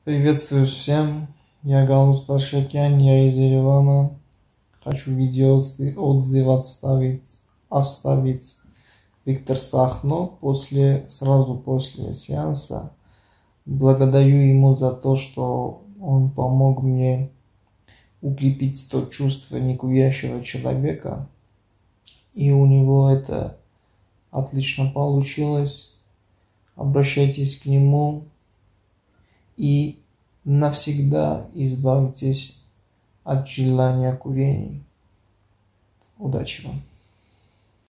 Приветствую всем, я Галус Таршакян, я из Еревана. Хочу видеоотзыв оставить Виктор Сахно сразу после сеанса. Благодарю ему за то, что он помог мне укрепить то чувство некурящего человека. И у него это отлично получилось. Обращайтесь к нему и навсегда избавьтесь от желания курения. Удачи вам!